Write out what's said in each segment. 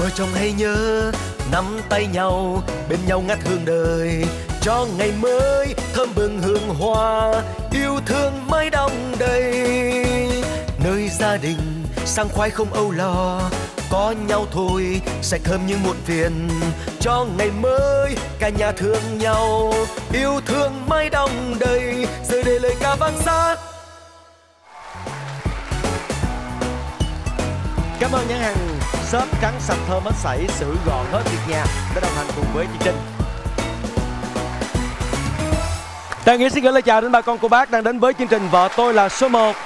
Vợ chồng hãy nhớ nắm tay nhau, bên nhau ngát hương đời, cho ngày mới thơm bừng hương hoa, yêu thương mãi đong đầy. Nơi gia đình sang khoái không âu lo, có nhau thôi sạch thơm như muộn phiền, cho ngày mới cả nhà thương nhau, yêu thương mãi đong đầy. Giờ đây lời ca vang xa. Cảm ơn nhãn hàng xốp trắng sạch thơm hết sảy, xử gọn hết việc nhà đã đồng hành cùng với chương trình. Đại Nghĩa xin gửi lời chào đến bà con cô bác đang đến với chương trình Vợ Tôi Là Số 1.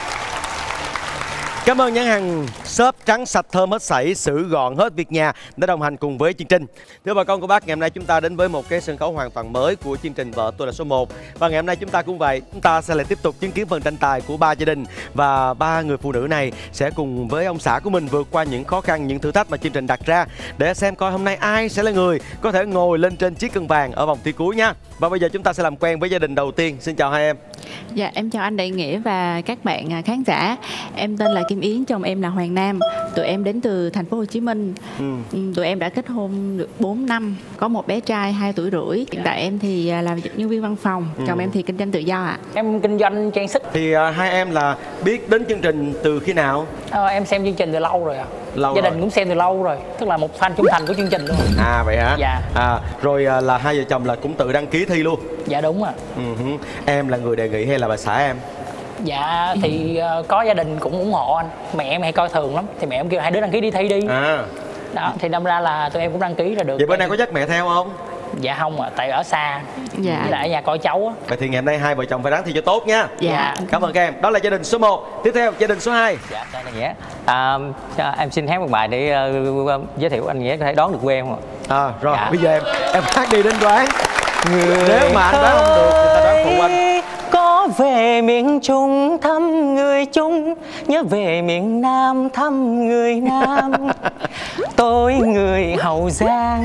Cảm ơn nhãn hàng xốp trắng sạch thơm hết sảy, xử gọn hết việc nhà đã đồng hành cùng với chương trình. Thưa bà con cô bác, ngày hôm nay chúng ta đến với một cái sân khấu hoàn toàn mới của chương trình Vợ Tôi Là Số 1. Và ngày hôm nay chúng ta cũng vậy, chúng ta sẽ lại tiếp tục chứng kiến phần tranh tài của ba gia đình. Và ba người phụ nữ này sẽ cùng với ông xã của mình vượt qua những khó khăn, những thử thách mà chương trình đặt ra, để xem coi hôm nay ai sẽ là người có thể ngồi lên trên chiếc cân vàng ở vòng thi cuối nha. Và bây giờ chúng ta sẽ làm quen với gia đình đầu tiên. Xin chào hai em. Dạ, em chào anh Đại Nghĩa và các bạn khán giả. Em tên là Kim Yến, chồng em là Hoàng Nam. Tụi em đến từ thành phố Hồ Chí Minh. Tụi em đã kết hôn được 4 năm, có một bé trai 2 tuổi rưỡi. Hiện tại em thì làm nhân viên văn phòng, chồng em thì kinh doanh tự do ạ. Em kinh doanh trang sức. Thì hai em là biết đến chương trình từ khi nào? Em xem chương trình từ lâu rồi ạ. Lâu Gia rồi. đình cũng xem từ lâu rồi, tức là một fan trung thành của chương trình luôn. À vậy hả? Dạ. Rồi là hai vợ chồng là cũng tự đăng ký thi luôn? Dạ đúng ạ. Em là người đề nghị hay là bà xã em? Dạ thì có gia đình cũng ủng hộ anh. Mẹ em hay coi thường lắm, thì mẹ em kêu hai đứa đăng ký đi thi đi. Đó, thì đâm ra là tụi em cũng đăng ký là được. Vậy bữa nay có dắt mẹ theo không? Dạ không ạ, tại ở xa. Dạ. Với lại ở nhà coi cháu á. Vậy thì ngày hôm nay hai vợ chồng phải ráng thi cho tốt nha. Dạ. Cảm ơn các em. Đó là gia đình số 1. Tiếp theo gia đình số 2. Dạ, đây là Nghĩa. Em xin hát một bài để giới thiệu anh Nghĩa có thể đoán được quê em không ạ? Rồi Dạ. bây giờ em hát đi đến đoán. Nếu mà anh đoán không được thì ta đoán phụ anh. Có về miền Trung thăm người Trung, nhớ về miền Nam thăm người Nam. Tôi người Hậu Giang.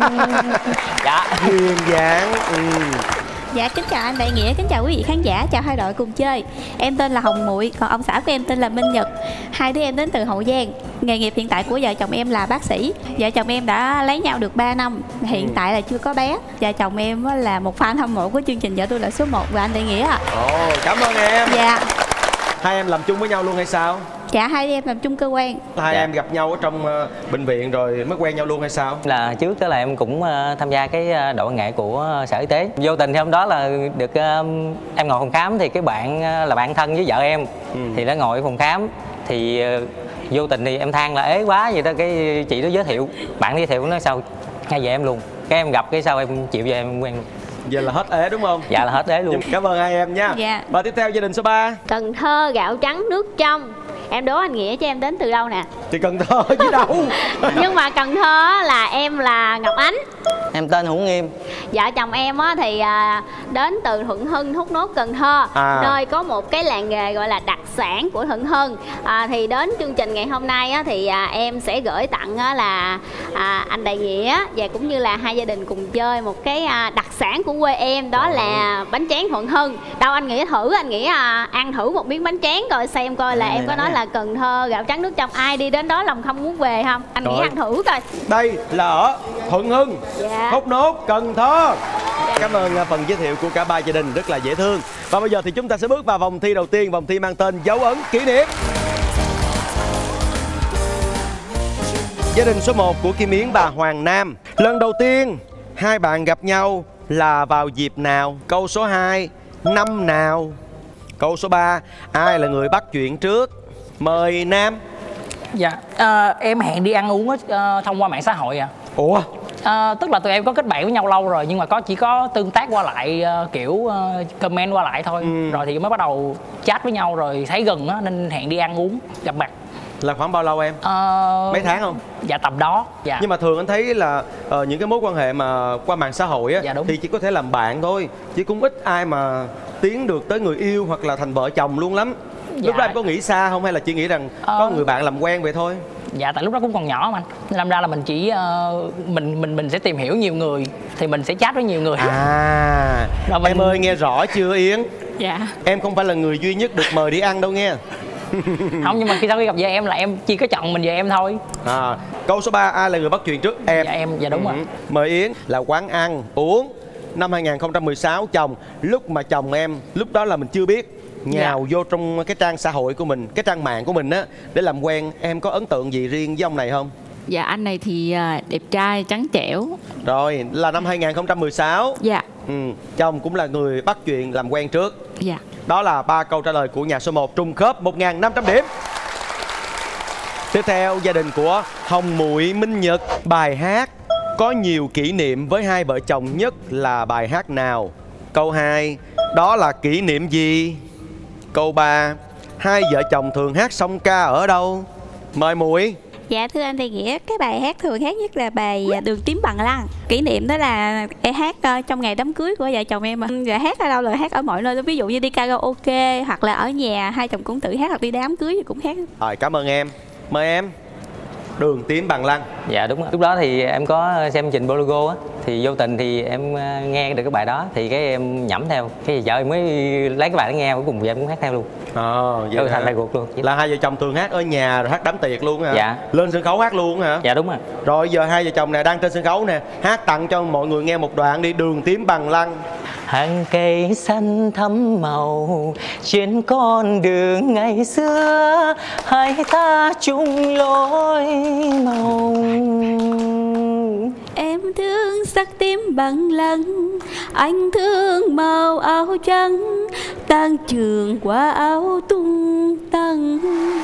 Dạ. Duyên dáng. Dạ, kính chào anh Đại Nghĩa, kính chào quý vị khán giả, chào hai đội cùng chơi. Em tên là Hồng Muội, còn ông xã của em tên là Minh Nhật. Hai đứa em đến từ Hậu Giang. Nghề nghiệp hiện tại của vợ chồng em là bác sĩ. Vợ chồng em đã lấy nhau được 3 năm, hiện tại là chưa có bé. Vợ chồng em là một fan hâm mộ của chương trình Vợ Tôi Là Số 1 và anh Đại Nghĩa ạ. Cảm ơn em. Dạ. Hai em làm chung với nhau luôn hay sao? Dạ, hai em làm chung cơ quan. Hai em gặp nhau ở trong bệnh viện rồi mới quen nhau luôn hay sao? Là trước đó là em cũng tham gia cái đội văn nghệ của Sở Y tế. Vô tình thì hôm đó là được em ngồi phòng khám, thì cái bạn là bạn thân với vợ em. Thì nó ngồi ở phòng khám, thì vô tình thì em than là ế quá vậy đó, cái chị đó giới thiệu, bạn giới thiệu nói sao ngay về em luôn. Cái em gặp cái sau em chịu về em quen luôn. Giờ là hết ế đúng không? Dạ là hết ế luôn. Cảm ơn hai em nha. Dạ. Và tiếp theo gia đình số 3. Cần Thơ, gạo trắng nước trong. Em đố anh Nghĩa cho em đến từ đâu nè? Thì Cần Thơ chứ đâu. Nhưng mà Cần Thơ là em là Ngọc Ánh. Em tên Hữu Nghiêm. Vợ chồng em thì đến từ Thuận Hưng, Thốt Nốt, Cần Thơ. Nơi có một cái làng nghề gọi là đặc sản của Thuận Hưng. Thì đến chương trình ngày hôm nay thì em sẽ gửi tặng là anh Đại Nghĩa và cũng như là hai gia đình cùng chơi một cái đặc sản của quê em, đó là bánh tráng Thuận Hưng. Đâu anh Nghĩa thử, anh Nghĩa ăn thử một miếng bánh tráng coi xem coi là em có nói là Cần Thơ, gạo trắng nước trong, ai đi đến đó lòng không muốn về không? Anh Nghĩa ăn thử coi. Đây là ở Thuận Hưng, Dạ. Thốt Nốt, Cần Thơ. Cảm ơn phần giới thiệu của cả ba gia đình rất là dễ thương. Và bây giờ thì chúng ta sẽ bước vào vòng thi đầu tiên, vòng thi mang tên dấu ấn kỷ niệm. Gia đình số 1 của Kim Yến và Hoàng Nam. Lần đầu tiên hai bạn gặp nhau là vào dịp nào? Câu số 2, năm nào? Câu số 3, ai là người bắt chuyện trước? Mời Nam. Dạ, em hẹn đi ăn uống thông qua mạng xã hội ạ. Ủa? Tức là tụi em có kết bạn với nhau lâu rồi, nhưng mà chỉ có tương tác qua lại, kiểu comment qua lại thôi. Rồi thì mới bắt đầu chat với nhau, rồi thấy gần á nên hẹn đi ăn uống gặp mặt. Là khoảng bao lâu em? Mấy tháng không? Dạ tầm đó. Dạ. Nhưng mà thường anh thấy là những cái mối quan hệ mà qua mạng xã hội á, dạ, thì chỉ có thể làm bạn thôi, chứ cũng ít ai mà tiến được tới người yêu hoặc là thành vợ chồng luôn lắm. Dạ. Lúc đó em có nghĩ xa không, hay là chỉ nghĩ rằng có người bạn làm quen vậy thôi? Dạ, tại lúc đó cũng còn nhỏ mà anh. Làm ra là mình chỉ mình sẽ tìm hiểu nhiều người, thì mình sẽ chat với nhiều người. Rồi em ơi, nghe rõ chưa Yến? Dạ. Em không phải là người duy nhất được mời đi ăn đâu nghe. Không, nhưng mà sau khi gặp vợ em là em chỉ có chọn mình vợ em thôi. Câu số 3, ai là người bắt chuyện trước? Em. Dạ em, dạ đúng rồi. Mời Yến. Là quán ăn, uống. Năm 2016 chồng, lúc mà chồng em, lúc đó là mình chưa biết, nhào vô trong cái trang xã hội của mình, cái trang mạng của mình á, để làm quen. Em có ấn tượng gì riêng với ông này không? Dạ anh này thì đẹp trai, trắng trẻo. Rồi, là năm 2016. Dạ. Chồng cũng là người bắt chuyện làm quen trước. Dạ. Đó là 3 câu trả lời của nhà số 1, trùng khớp, 1.500 điểm. Tiếp theo, gia đình của Hồng Muội, Minh Nhật. Bài hát có nhiều kỷ niệm với hai vợ chồng nhất là bài hát nào? Câu 2, đó là kỷ niệm gì? Câu 3, hai vợ chồng thường hát song ca ở đâu? Mời Muội. Dạ thưa anh Thầy Nghĩa, cái bài hát thường hát nhất là bài Đường Tím Bằng Lăng. Kỷ niệm đó là em hát trong ngày đám cưới của vợ chồng em. Rồi hát ở đâu là hát ở mọi nơi, ví dụ như đi karaoke hoặc là ở nhà hai chồng cũng tự hát, hoặc đi đám cưới thì cũng hát. Rồi, cảm ơn em. Mời em. Đường Tím Bằng Lăng. Dạ đúng rồi. Lúc đó thì em có xem trình Bologo á, thì vô tình thì em nghe được cái bài đó, thì cái em nhẩm theo, cái vợ em mới lấy cái bài đó nghe, cuối cùng vợ em cũng hát theo luôn. Vậy thành bài cuộc luôn. Là hai vợ chồng thường hát ở nhà rồi hát đám tiệc luôn hả? Dạ. Lên sân khấu hát luôn hả? Dạ đúng rồi. Rồi giờ hai vợ chồng này đang trên sân khấu nè, hát tặng cho mọi người nghe một đoạn đi. Đường Tím Bằng Lăng. Hàng cây xanh thắm màu trên con đường ngày xưa, hai ta chung lối mộng. Em thương sắc tím bằng lăng, anh thương màu áo trắng, tan trường qua áo tung tăng.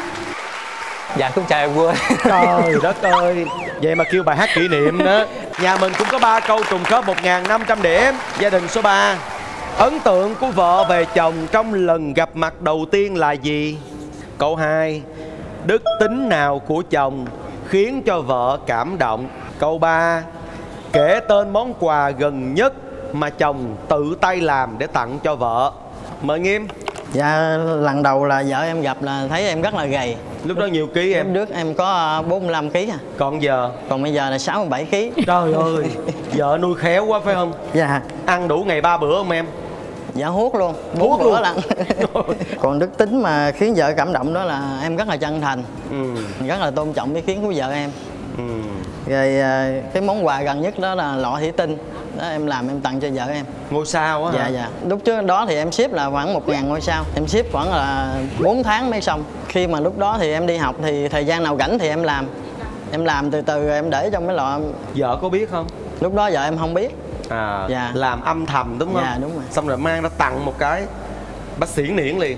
Dạ cũng chào em quên. Trời đất ơi, vậy mà kêu bài hát kỷ niệm nữa. Nhà mình cũng có 3 câu trùng khớp, 1.500 điểm. Gia đình số 3, ấn tượng của vợ về chồng trong lần gặp mặt đầu tiên là gì? Câu 2, đức tính nào của chồng khiến cho vợ cảm động? Câu 3, kể tên món quà gần nhất mà chồng tự tay làm để tặng cho vợ. Mời Nghiêm. Dạ, lần đầu là vợ em gặp là thấy em rất là gầy. Lúc đó nhiều ký em? Lúc trước em có 45 kg à. Còn giờ? Còn bây giờ là 67 kg. Trời ơi, vợ nuôi khéo quá phải không? Dạ. Ăn đủ ngày 3 bữa không em? Dạ hút luôn, 4 bữa lần. Còn đức tính mà khiến vợ cảm động đó là em rất là chân thành, rất là tôn trọng ý kiến của vợ em. Rồi cái món quà gần nhất đó là lọ thủy tinh đó, em làm em tặng cho vợ em. Ngôi sao á hả? Dạ dạ. Lúc trước đó thì em ship là khoảng 1.000 ngôi sao. Em ship khoảng là 4 tháng mới xong. Khi mà lúc đó thì em đi học thì thời gian nào rảnh thì em làm. Em làm từ từ em để trong cái lọ. Vợ có biết không? Lúc đó vợ em không biết. Dạ. Làm âm thầm đúng không? Dạ đúng rồi. Xong rồi mang ra tặng một cái, bác xỉn niễn liền.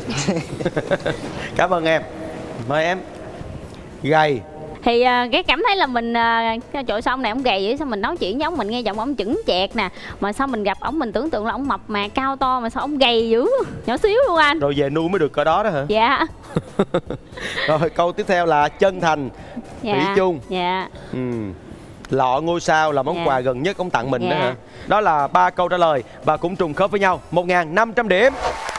Cảm ơn em. Mời em. Gầy. Thì cái cảm thấy là mình trời sao ông này ông gầy vậy, sao mình nói chuyện với ông mình nghe giọng ông chững chạc nè, mà sao mình gặp ông mình tưởng tượng là ông mập mà cao to, mà sao ông gầy dữ, nhỏ xíu luôn anh. Rồi về nuôi mới được cỡ đó đó hả? Dạ. Rồi câu tiếp theo là chân thành, thủy chung. Dạ. Lọ ngôi sao là món quà gần nhất ông tặng mình đó hả? Đó là 3 câu trả lời và cũng trùng khớp với nhau, 1.500 điểm.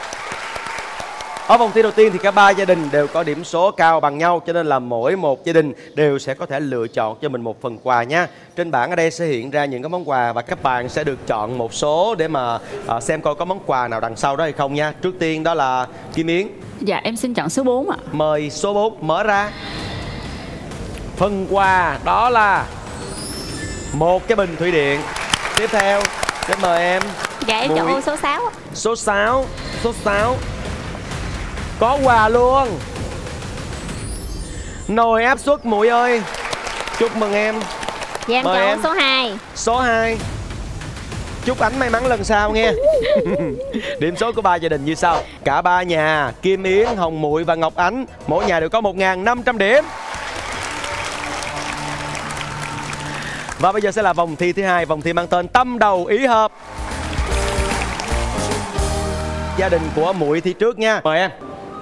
Ở vòng thi đầu tiên thì cả 3 gia đình đều có điểm số cao bằng nhau, cho nên là mỗi một gia đình đều sẽ có thể lựa chọn cho mình một phần quà nha. Trên bảng ở đây sẽ hiện ra những cái món quà và các bạn sẽ được chọn một số để mà xem coi có món quà nào đằng sau đó hay không nha. Trước tiên đó là Kim Yến. Dạ em xin chọn số 4 ạ. Mời số 4 mở ra. Phần quà đó là một cái bình thủy điện. Tiếp theo xin mời em. Dạ em chọn ô số 6. Số 6. Số 6 có quà luôn. Nồi áp suất Muội ơi. Chúc mừng em. Dạ em chọn em. Số 2. Số 2. Chúc Ánh may mắn lần sau nghe. Điểm số của 3 gia đình như sau. Cả 3 nhà Kim Yến, Hồng Muội và Ngọc Ánh mỗi nhà đều có 1.500 điểm. Và bây giờ sẽ là vòng thi thứ hai, vòng thi mang tên Tâm Đầu Ý Hợp. Gia đình của Muội thi trước nha. Mời em.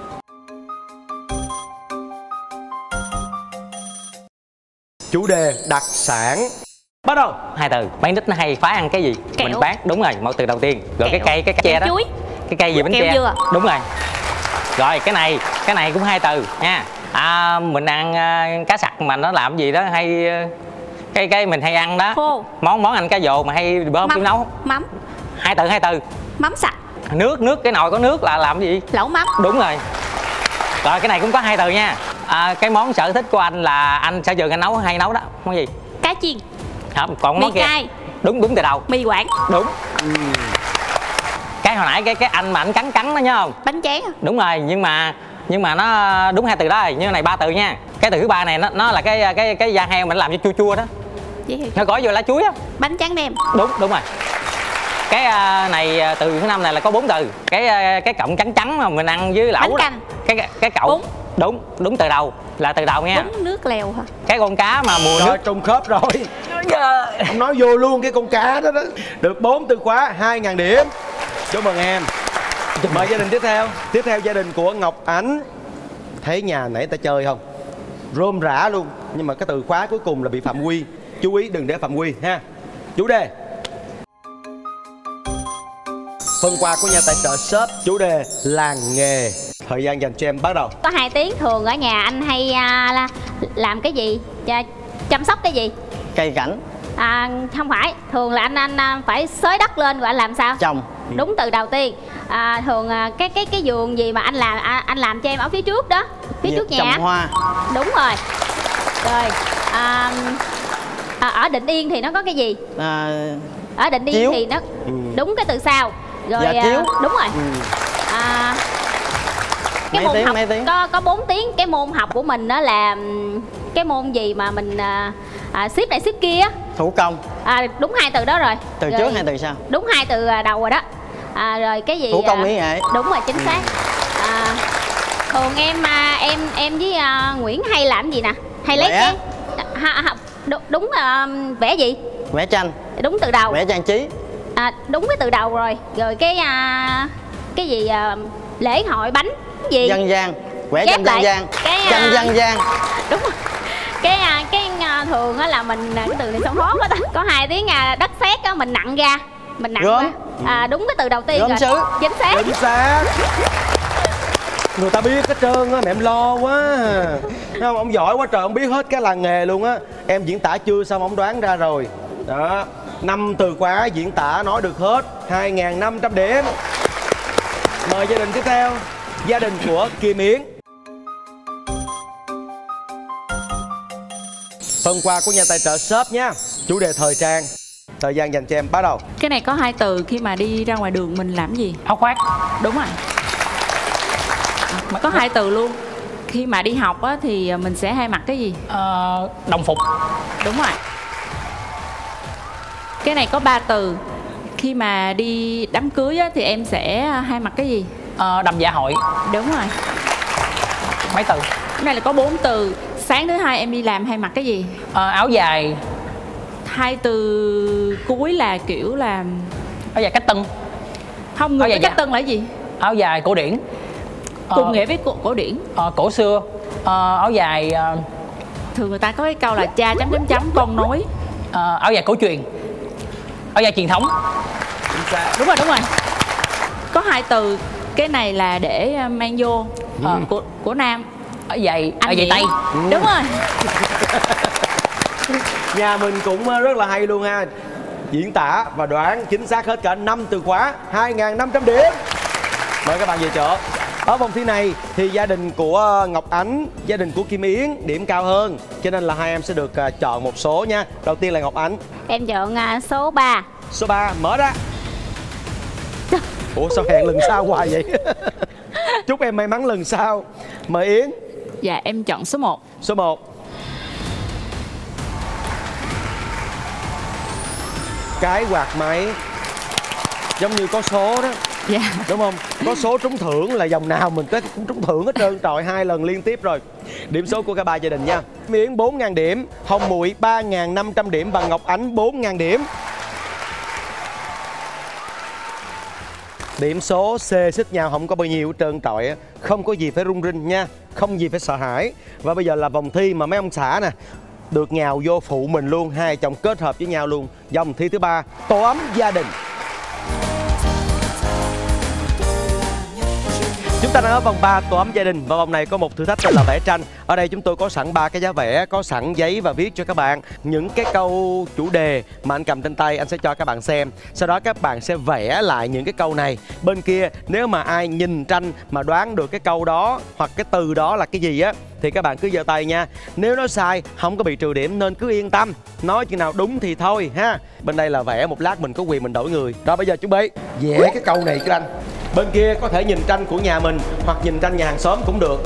Chủ đề đặc sản. Bắt đầu. 2 từ. Bán đít nó hay phá ăn cái gì? Kẹo. Mình bán đúng rồi, một từ đầu tiên. Rồi Kẹo. cái tre đó. Chuối. Cái cây gì bánh tre? Dừa. Đúng rồi. Rồi cái này cũng 2 từ nha. Mình ăn cá sặc mà nó làm gì đó hay cái mình hay ăn đó. Khô. Món ăn cá dồ mà hay bơm kim nấu. Mắm. 2 từ. Mắm sặc. Nước cái nồi có nước là làm gì? Lẩu mắm. Đúng rồi. Rồi cái này cũng có 2 từ nha. Cái món sở thích của anh là anh sở trường anh nấu hay nấu đó, món gì? Cá chiên. Không, còn món Mì kia. cay. Đúng từ đầu. Mì Quảng. Đúng. Cái hồi nãy cái anh mà anh cắn đó nhớ không? Bánh tráng. Đúng rồi, nhưng mà nó đúng 2 từ đó rồi, nhưng này 3 từ nha. Cái từ thứ ba này nó là cái da heo mình làm cho chua chua đó. Nó gói vô lá chuối á. Bánh tráng nem. Đúng rồi. Cái này từ thứ 5 này là có 4 từ. Cái cọng trắng trắng mà mình ăn với lẩu. Bánh canh. Cái cọng. Đúng từ đầu, là từ đầu nha. Bún nước lèo hả? Cái con cá mà mùa Rồi, nước trùng khớp rồi. Ông nói vô luôn cái con cá đó đó. Được 4 từ khóa, 2.000 điểm. Chúc mừng em. Mời gia đình tiếp theo. Tiếp theo gia đình của Ngọc Ánh. Thấy nhà nãy ta chơi không? Rôm rã luôn. Nhưng mà cái từ khóa cuối cùng là bị phạm quy. Chú ý đừng để phạm quy ha. Chủ đề phần quà của nhà tài trợ shop. Chủ đề làng nghề. Thời gian dành cho em bắt đầu. Có 2 tiếng. Thường ở nhà anh hay làm cái gì? Chăm sóc cái gì? Cây cảnh. Không phải. Thường là anh phải xới đất lên rồi anh làm sao? Trồng. Đúng từ đầu tiên. Thường cái vườn gì mà anh làm cho em ở phía trước đó, phía trước nhà. Trồng hoa. Đúng rồi. Rồi ở Định Yên thì nó có cái gì? Ở Định Yên chiếu. thì nó đúng cái từ sau. Rồi dạ, chiếu. đúng rồi. Cái môn học mấy tiếng? có 4 tiếng. Cái môn học của mình đó là cái môn gì mà mình ship này ship kia á. Thủ công. Đúng 2 từ đó rồi. Từ rồi, trước hay từ sau? Đúng 2 từ đầu rồi đó. Rồi cái gì? Thủ công mỹ nghệ. Đúng rồi, chính xác. Thường em với Nguyễn hay làm gì nè? Hay lấy Vẽ. đúng vẽ gì? Vẽ tranh. Đúng từ đầu. Vẽ trang trí. Đúng cái từ đầu rồi. Rồi cái gì lễ hội bánh gì? Dân gian. Vẽ Ghép tranh dân lại. gian. Cái, Tranh dân gian. Đúng rồi. Cái thường á là mình cái từ này sao khó quá ta. Có 2 tiếng đất sét á mình nặng ra. Mình nặng Gốm. ra. Đúng cái từ đầu tiên Gốm rồi. sứ. Chính xác. Chính xác. Người ta biết hết trơn á, mẹ em lo quá. Thấy không? Ông giỏi quá trời, ông biết hết cái làng nghề luôn á. Em diễn tả chưa xong ông đoán ra rồi. Đó, 5 từ khóa diễn tả nói được hết, 2.500 điểm. Mời gia đình tiếp theo. Gia đình của Kim Yến. Phần quà của nhà tài trợ shop nha. Chủ đề thời trang. Thời gian dành cho em bắt đầu. Cái này có 2 từ, khi mà đi ra ngoài đường mình làm gì? Áo khoác. Đúng rồi. Mà có 2 từ luôn. Khi mà đi học á, thì mình sẽ hay mặc cái gì? Đồng phục. Đúng rồi. Cái này có 3 từ. Khi mà đi đám cưới á, thì em sẽ hay mặc cái gì? Đầm dạ hội. Đúng rồi. Mấy từ? Cái này là có 4 từ. Sáng thứ Hai em đi làm hay mặc cái gì? Áo dài. 2 từ cuối là kiểu là Áo dài cách tân. không, người dài cách tân là cái gì? Áo dài cổ điển. Cùng nghĩa với cổ điển. Cổ xưa. Áo dài Thường người ta có cái câu là cha chấm chấm chấm con nối. áo dài cổ truyền. Áo dài truyền thống. Đúng rồi. Có 2 từ. Cái này là để mang vô của nam. Áo dài Nghĩ. tây. Đúng rồi. Nhà mình cũng rất là hay luôn ha. Diễn tả và đoán chính xác hết cả 5 từ khóa, 2.500 điểm. Mời các bạn về chỗ. Ở vòng thi này thì gia đình của Ngọc Ánh, gia đình của Kim Yến điểm cao hơn, cho nên là hai em sẽ được chọn một số nha. Đầu tiên là Ngọc Ánh. Em chọn số 3. Số 3 mở ra. Ủa sao hẹn lần sau hoài vậy? Chúc em may mắn lần sau. Mời Yến. Dạ em chọn số 1. Số 1. Cái quạt máy. Giống như có số đó. Dạ. Đúng không? Có số trúng thưởng là dòng nào mình tới cũng trúng thưởng hết trơn. Trời, 2 lần liên tiếp rồi. Điểm số của cả ba gia đình nha. Yến 4.000 điểm, Hồng Muội 3.500 điểm và Ngọc Ánh 4.000 điểm. Điểm số xê xích nhau không có bao nhiêu hết trơn trọi á. Không có gì phải rung rinh nha. Không gì phải sợ hãi. Và bây giờ là vòng thi mà mấy ông xã nè được nhào vô phụ mình luôn. Hai chồng kết hợp với nhau luôn. Vòng thi thứ 3, tổ ấm gia đình. Chúng ta đang ở vòng 3 tổ ấm gia đình và vòng này có một thử thách tên là vẽ tranh. Ở đây chúng tôi có sẵn 3 cái giá vẽ, có sẵn giấy và viết cho các bạn những cái câu chủ đề mà anh cầm trên tay, anh sẽ cho các bạn xem. Sau đó các bạn sẽ vẽ lại những cái câu này. Bên kia nếu mà ai nhìn tranh mà đoán được cái câu đó hoặc cái từ đó là cái gì á thì các bạn cứ giơ tay nha. Nếu nó sai không có bị trừ điểm nên cứ yên tâm. Nói chừng nào đúng thì thôi ha. Bên đây là vẽ, một lát mình có quyền mình đổi người. Rồi bây giờ chuẩn bị vẽ cái câu này các anh. Bên kia có thể nhìn tranh của nhà mình hoặc nhìn tranh nhà hàng xóm cũng được.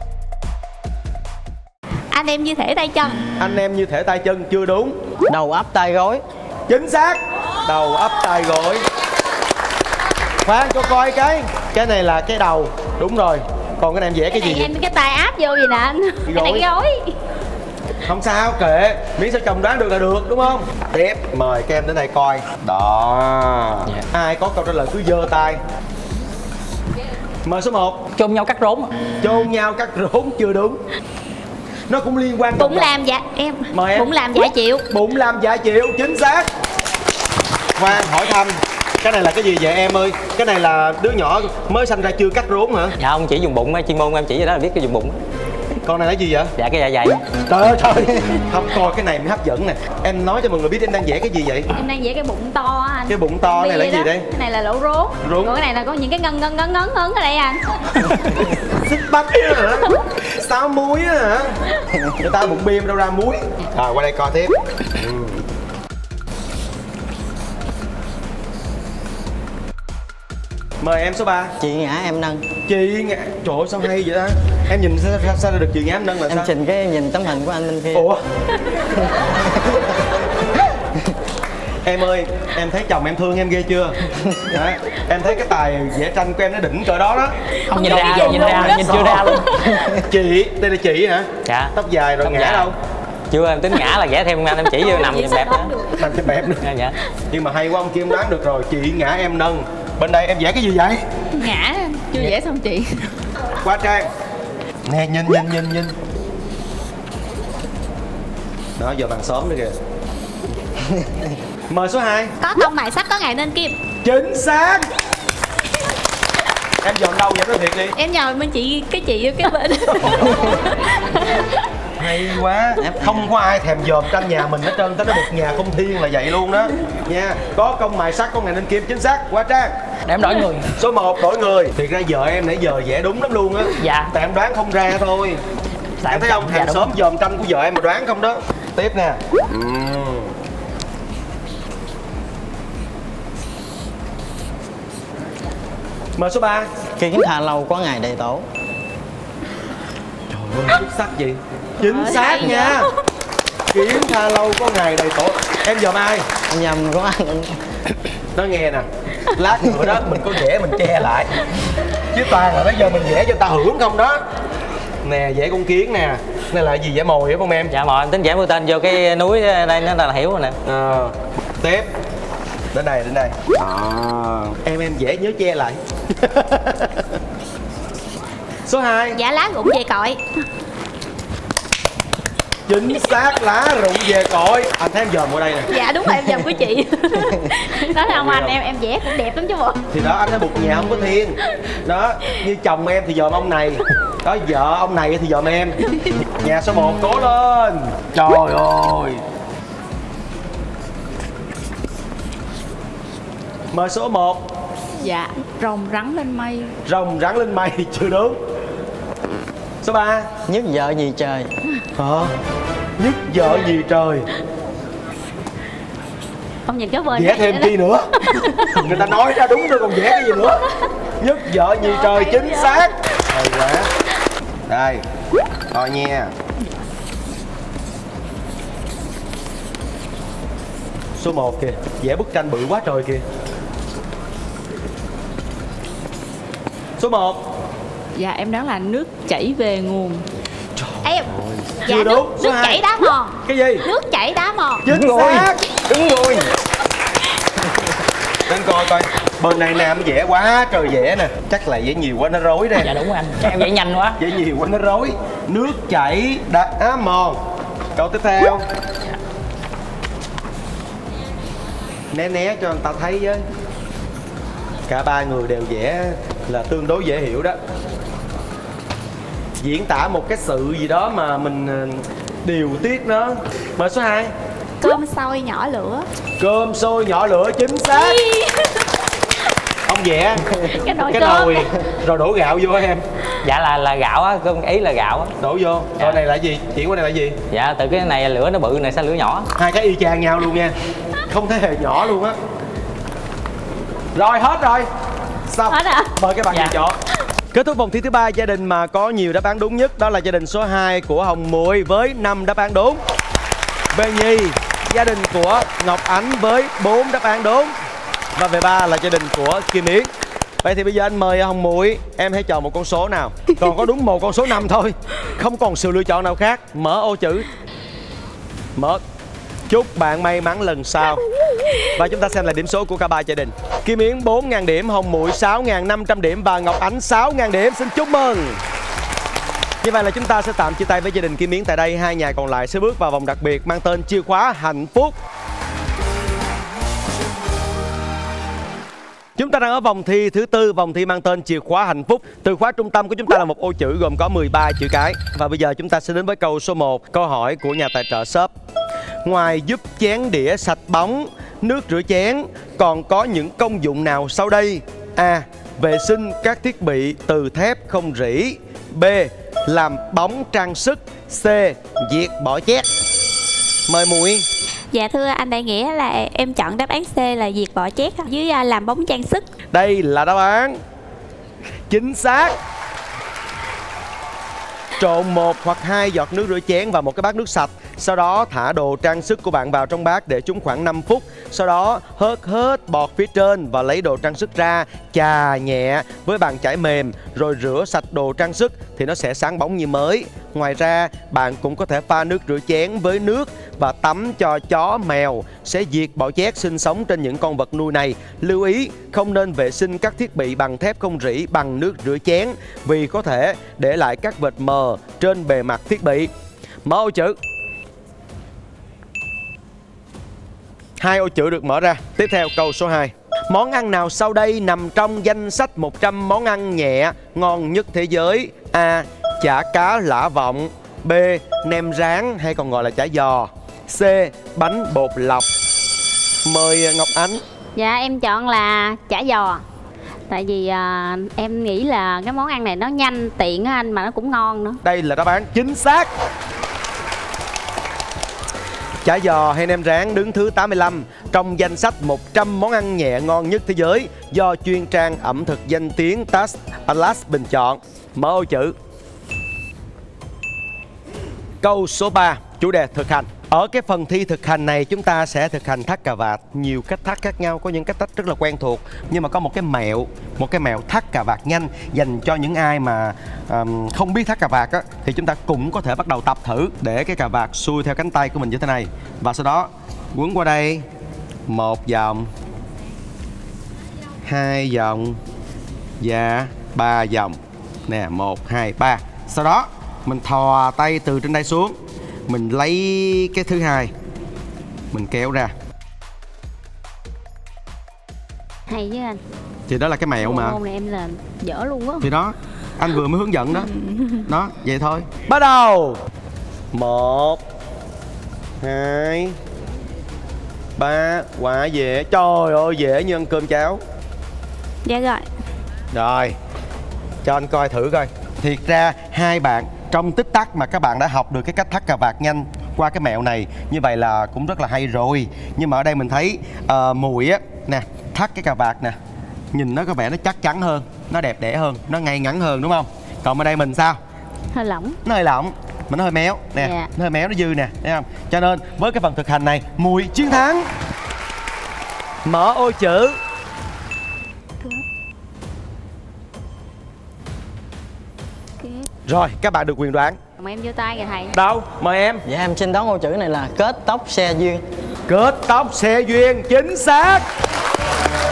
Anh em như thể tay chân. Anh em như thể tay chân chưa đúng. Đầu ấp tay gối. Chính xác. Đầu ấp tay gối. Khoan cho coi cái này là cái đầu. Đúng rồi. Còn cái này em vẽ cái gì vậy? Em cái tay áp vô gì nè anh. Cái này cái gối. Không sao, kệ. Miễn sao chồng đoán được là được đúng không? Tiếp, mời các em đến đây coi. Đó. Ai có câu trả lời cứ giơ tay. Mời số 1. Chôn nhau cắt rốn. Chôn nhau cắt rốn chưa đúng. Nó cũng liên quan. Bụng làm dạ em. Mời em. Bụng làm dạ chịu. Bụng làm dạ chịu, chính xác. Khoan hỏi thăm, cái này là cái gì vậy em ơi? Cái này là đứa nhỏ mới sanh ra chưa cắt rốn hả? Dạ không, chỉ dùng bụng, chuyên môn em chỉ vậy đó là biết cái dùng bụng. Con này là gì vậy? Dạ cái dạ dày. Trời ơi trời. Không, coi cái này mới hấp dẫn nè. Em nói cho mọi người biết em đang vẽ cái gì vậy? Em đang vẽ cái bụng to anh. Cái bụng to này là gì đây? Cái này là lỗ rốn. Rốn. Còn cái này là có những cái ngấn ở đây anh. Xích bắp hả? Sao muối á hả? Người ta bụng bia đâu ra muối. Rồi qua đây coi tiếp. Mời em số 3. Chị ngã em nâng. Chị ngã. Trời ơi sao hay vậy đó. Em nhìn sao được chị ngã em nâng là Em sao? trình cái nhìn tấm hình của anh bên kia. Ủa? Em ơi, em thấy chồng em thương em ghê chưa? Đấy, em thấy cái tài vẽ tranh của em nó đỉnh cỡ đó đó. Không nhìn ra, nhìn chưa ra luôn. Chị, đây là chị hả? Dạ. Tóc dài rồi, Tóc ngã dài. đâu? Chưa, em tính ngã là vẽ thêm anh, em chỉ vô nằm bẹp nữa. Nằm trên bẹp nữa. Dạ. Nhưng mà hay quá, ông kia em đoán được rồi. Chị ngã em nâng. Bên đây em vẽ cái gì vậy? Ngã chưa vẽ xong chị. Qua Trang. Nè, nhìn. Đó, giờ bằng xóm nữa kìa. Mời số 2. Có công mài sắt có ngày nên kim. Chính xác. Em dòm đâu vậy, nói thiệt đi. Em nhờ bên chị cái chị cái bên. Hay quá. Không có ai thèm dòm tranh nhà mình hết trơn. Tới nó một nhà không thiên là vậy luôn đó nha. Có công mài sắt có ngày nên kim, chính xác. Qua Trang. Để em đổi người. Số 1 đổi người. Thiệt ra vợ em nãy giờ vẽ đúng lắm luôn á. Dạ. Tại em đoán không ra thôi. Em thấy không, hàng xóm dòm tranh của vợ em mà đoán không đó. Tiếp nè. Mời số 3. Kiến thà lâu có ngày đầy tổ. Trời ơi, xuất sắc gì. Chính xác nha. Kiến tha lâu có ngày đầy tổ. Em dòm ai? Em nhầm có anh. Nói nghe nè, lát nữa đó mình có vẽ mình che lại. Chứ toàn là bây giờ mình vẽ cho người ta hưởng không đó. Nè, vẽ con kiến nè. Này là gì, vẽ mồi phải không em? Dạ mồi, em tính vẽ mũi tên vô cái núi đây nó là hiểu rồi nè. Tiếp. Đến đây. Em vẽ nhớ che lại. Số 2. Dạ lá rụng về cội. Chính xác, lá rụng về cội. Anh thấy em dòm ở đây nè. Dạ đúng rồi, em dòm của chị. Đó là không anh, em vẽ cũng đẹp lắm chứ bộ. Thì đó, anh thấy bục nhà không có thiên. Đó, như chồng em thì dòm ông này. Đó, vợ ông này thì dòm em. Nhà số 1 cố lên. Trời ơi. Mời số 1. Dạ, rồng rắn lên mây. Rồng rắn lên mây chưa đúng. Số 3. Nhất vợ gì trời. Hả? Nhất vợ gì trời. Không nhìn cái bên Vẽ thêm chi nữa. Người ta nói ra đúng rồi còn vẽ cái gì nữa. Nhất vợ gì trời, chính xác. Hay quá. Đây, coi nha. Số 1 kìa, vẽ bức tranh bự quá trời kìa. Số 1. Dạ, em đoán là nước chảy về nguồn. Em. Chưa Dạ, đúng. Số nước 2. chảy đá mòn. Cái gì? Nước chảy đá mòn. Chính xác. Đúng rồi. Đến coi coi. Bên này nè, mới vẽ quá trời vẽ nè. Chắc là vẽ nhiều quá nó rối đây. Dạ đúng rồi anh, em vẽ nhanh quá. Vẽ nhiều quá nó rối. Nước chảy đá mòn. Câu tiếp theo. Né cho người ta thấy với. Cả ba người đều vẽ là tương đối dễ hiểu đó. Diễn tả một cái sự gì đó mà mình điều tiết nó. Mời số 2. Cơm sôi nhỏ lửa. Cơm sôi nhỏ lửa, chính xác. Ông vẽ Cái nồi cái cơm. nồi rồi đổ gạo vô em. Dạ là gạo á, cơm ý là gạo á. Đổ vô. Rồi này là gì? Chuyển qua đây là gì? Dạ từ cái này lửa nó bự, này sao lửa nhỏ? Hai cái y chang nhau luôn nha. Không thể hề nhỏ luôn á. Rồi hết rồi. Xong. Hết à? Mời các bạn lựa chọn. Kết thúc vòng thi thứ 3, gia đình mà có nhiều đáp án đúng nhất đó là gia đình số 2 của Hồng Muội với 5 đáp án đúng. Về nhì, gia đình của Ngọc Ánh với 4 đáp án đúng. Và về 3 là gia đình của Kim Yến. Vậy thì bây giờ anh mời Hồng Muội, em hãy chọn một con số nào. Còn có đúng một con số 5 thôi, không còn sự lựa chọn nào khác. Mở ô chữ. Mở. Chúc bạn may mắn lần sau. Và chúng ta xem lại điểm số của cả ba gia đình. Kim Yến 4.000 điểm, Hồng Muội 6.500 điểm và Ngọc Ánh 6.000 điểm. Xin chúc mừng. Như vậy là chúng ta sẽ tạm chia tay với gia đình Kim Yến tại đây. Hai nhà còn lại sẽ bước vào vòng đặc biệt mang tên chìa khóa hạnh phúc. Chúng ta đang ở vòng thi thứ 4, vòng thi mang tên chìa khóa hạnh phúc. Từ khóa trung tâm của chúng ta là một ô chữ gồm có 13 chữ cái. Và bây giờ chúng ta sẽ đến với câu số 1, câu hỏi của nhà tài trợ shop. Ngoài giúp chén đĩa sạch bóng, nước rửa chén, còn có những công dụng nào sau đây? A. Vệ sinh các thiết bị từ thép không rỉ. B. Làm bóng trang sức. C. Diệt bọ chét. Mời Muội. Dạ thưa anh Đại Nghĩa là em chọn đáp án C là diệt bọ chét với làm bóng trang sức. Đây là đáp án chính xác. Trộn 1 hoặc 2 giọt nước rửa chén vào một cái bát nước sạch. Sau đó thả đồ trang sức của bạn vào trong bát để chúng khoảng 5 phút. Sau đó hớt hết bọt phía trên và lấy đồ trang sức ra, chà nhẹ với bàn chải mềm rồi rửa sạch đồ trang sức thì nó sẽ sáng bóng như mới. Ngoài ra bạn cũng có thể pha nước rửa chén với nước và tắm cho chó mèo, sẽ diệt bọ chét sinh sống trên những con vật nuôi này. Lưu ý không nên vệ sinh các thiết bị bằng thép không rỉ bằng nước rửa chén vì có thể để lại các vệt mờ trên bề mặt thiết bị. Mở ô chữ. 2 ô chữ được mở ra. Tiếp theo câu số 2. Món ăn nào sau đây nằm trong danh sách 100 món ăn nhẹ ngon nhất thế giới? A. Chả cá lã vọng. B. Nem rán hay còn gọi là chả giò. C. Bánh bột lọc. Mời Ngọc Ánh. Dạ em chọn là chả giò. Tại vì em nghĩ là cái món ăn này nó nhanh, tiện á anh, mà nó cũng ngon nữa. Đây là đáp án chính xác. Chả giò hay nem rán đứng thứ 85 trong danh sách 100 món ăn nhẹ ngon nhất thế giới do chuyên trang ẩm thực danh tiếng TAS Atlas bình chọn. Mở ô chữ. Câu số 3, chủ đề thực hành. Ở cái phần thi thực hành này chúng ta sẽ thực hành thắt cà vạt. Nhiều cách thắt khác nhau, có những cách thắt rất là quen thuộc. Nhưng mà có một cái mẹo thắt cà vạt nhanh dành cho những ai mà không biết thắt cà vạt á, thì chúng ta cũng có thể bắt đầu tập thử. Để cái cà vạt xuôi theo cánh tay của mình như thế này. Và sau đó quấn qua đây 1 vòng, 2 vòng và 3 vòng. Nè, 1, 2, 3. Sau đó mình thò tay từ trên đây xuống, mình lấy cái thứ hai, mình kéo ra. Hay chứ anh. Thì đó là cái mẹo mà. Môn này em làm dở luôn á. Thì đó, anh vừa mới hướng dẫn đó. Đó, vậy thôi. Bắt đầu. 1, 2, 3. Quá dễ. Trời ơi, dễ như ăn cơm cháo. Dạ rồi. Rồi, cho anh coi thử coi. Thiệt ra hai bạn trong tích tắc mà các bạn đã học được cái cách thắt cà vạt nhanh qua cái mẹo này, như vậy là cũng rất là hay rồi. Nhưng mà ở đây mình thấy Muội á, nè, thắt cái cà vạt nè, nhìn nó có vẻ nó chắc chắn hơn, nó đẹp đẽ hơn, nó ngay ngắn hơn đúng không? Còn ở đây mình sao? Hơi lỏng. Nó hơi lỏng, mà nó hơi méo nè, nó hơi méo, nó dư nè, thấy không? Cho nên với cái phần thực hành này, Muội chiến thắng. Mở ô chữ. Rồi, các bạn được quyền đoán. Mời em vô tay kìa thầy. Đâu, mời em. Dạ em xin đoán ô chữ này là kết tóc xe duyên. Kết tóc xe duyên, chính xác.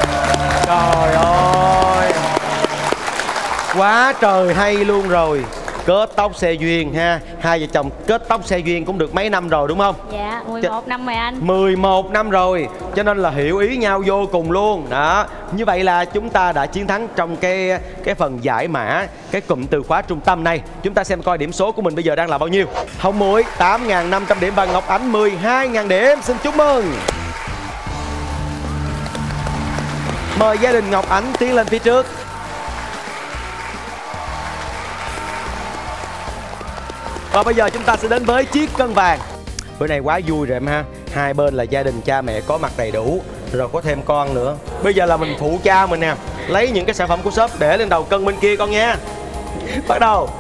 Trời ơi, quá trời hay luôn rồi. kết tóc xe duyên ha. Hai vợ chồng kết tóc xe duyên cũng được mấy năm rồi đúng không? Dạ 11 năm rồi anh. 11 năm rồi, cho nên là hiểu ý nhau vô cùng luôn đó. Như vậy là chúng ta đã chiến thắng trong cái phần giải mã cái cụm từ khóa trung tâm này. Chúng ta xem coi điểm số của mình bây giờ đang là bao nhiêu. Hồng Muội 8.500 điểm và Ngọc Ánh 12.000 điểm. Xin chúc mừng. Mời gia đình Ngọc Ánh tiến lên phía trước. Và bây giờ chúng ta sẽ đến với chiếc cân vàng. Bữa nay quá vui rồi em ha. Hai bên là gia đình cha mẹ có mặt đầy đủ, rồi có thêm con nữa. Bây giờ là mình phụ cha mình nè, lấy những cái sản phẩm của shop để lên đầu cân bên kia con nha. Bắt đầu.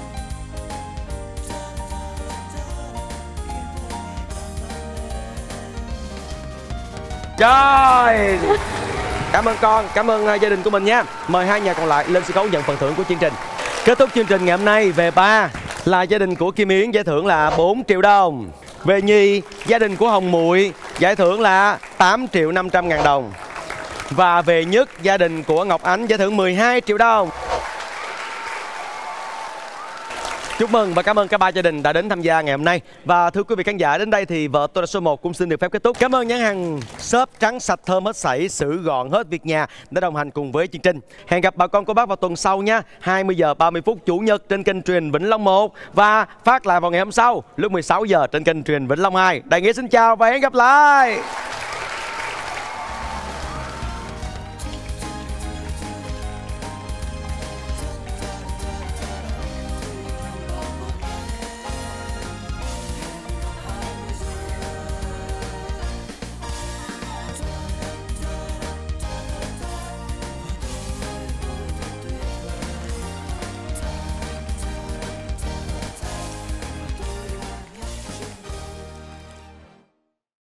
Trời, cảm ơn con, cảm ơn gia đình của mình nha. Mời hai nhà còn lại lên sân khấu nhận phần thưởng của chương trình. Kết thúc chương trình ngày hôm nay, về ba là gia đình của Kim Yến, giải thưởng là 4 triệu đồng. Về nhì, gia đình của Hồng Muội, giải thưởng là 8.500.000 đồng. Và về nhất, gia đình của Ngọc Ánh, giải thưởng 12 triệu đồng. Chúc mừng và cảm ơn cả ba gia đình đã đến tham gia ngày hôm nay. Và thưa quý vị khán giả, đến đây thì Vợ Tôi Là Số 1 cũng xin được phép kết thúc. Cảm ơn nhãn hàng shop trắng sạch thơm hết sảy, xử gọn hết việc nhà đã đồng hành cùng với chương trình. Hẹn gặp bà con cô bác vào tuần sau nha. 20 giờ 30 phút Chủ nhật trên kênh truyền Vĩnh Long 1 và phát lại vào ngày hôm sau lúc 16 giờ trên kênh truyền Vĩnh Long 2. Đại Nghĩa xin chào và hẹn gặp lại.